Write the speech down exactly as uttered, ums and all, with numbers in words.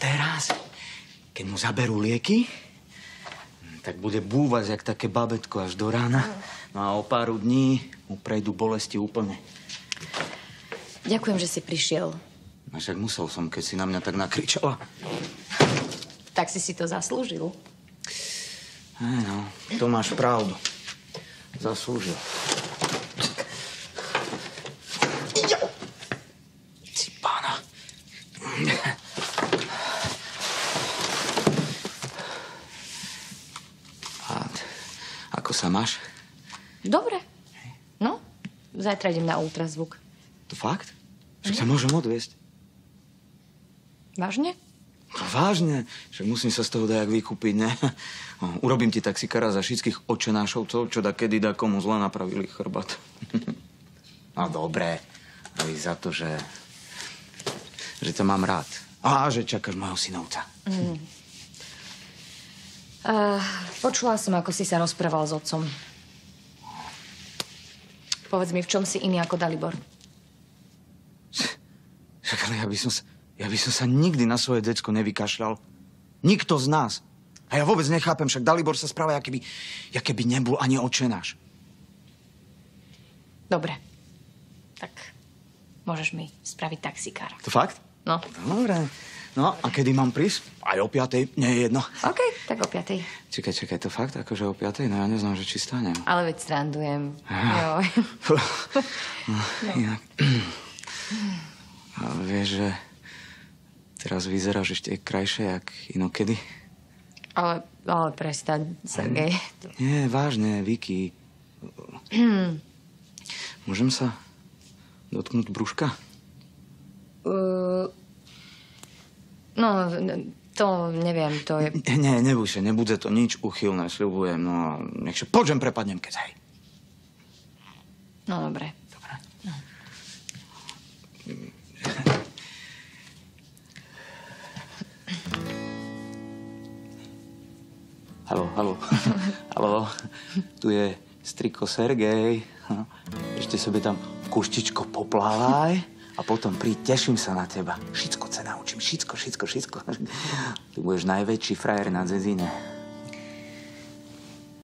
teraz, keď mu zaberú lieky, tak bude búvať jak také babetko až do rána. No a o pár dní mu prejdú bolesti úplne. Ďakujem, že si prišiel. A však musel som, keď si na mňa tak nakričala. Tak si si to zaslúžil. Aj no, to máš pravdu. Zaslúžil. Si pána. A ako sa máš? Dobre. No, zajtra idem na ultrazvuk. To fakt? Však ťa môžem odviesť. Vážne? No vážne, však musím sa z toho dajak vykúpiť, ne? No, urobím ti taxikára za všetkých očenášovcov, čo da kedy da komu zle napravili chrbát. No dobre, aj za to, že... že ťa mám rád. A že čakáš mojho synovca. Mm. Uh, počula som, ako si sa rozprával s otcom. Povedz mi, v čom si iný ako Dalibor? Však ale ja by som sa... Ja by som sa nikdy na svoje decko nevykašľal. Nikto z nás. A ja vôbec nechápem, však Dalibor sa správa, aké by, aké by nebol ani očenáš. Dobre. Tak môžeš mi spraviť taxikára. To fakt? No. Dobre. No, a kedy mám prísť? Aj o piatej? Nie je jedno. OK, tak o piatej. Čakaj, čakaj, to fakt? Akože o piatej? No ja neznám, že či stanem. Ale veď strandujem. Ah. Joj. No, inak. Ale vieš, že teraz vyzeráš ešte krajšie, jak inokedy. Ale, ale prestaň, Sergej. Nie, vážne, Vicky. Môžem sa dotknúť brúška? Uh, no, to neviem, to je... Nie, neboj sa, nebude to nič uchylné, sľubujem. No, nech sa poďem, prepadnem, keď hej. No, dobre. Dobre. No. Haló, haló. Haló. Tu je striko Sergej. Ešte sobie tam kuštičko poplávaj a potom príď, teším sa na teba. Všetko sa naučím, všetko, všetko, všetko. Ty budeš najväčší frajer na Dzedzine.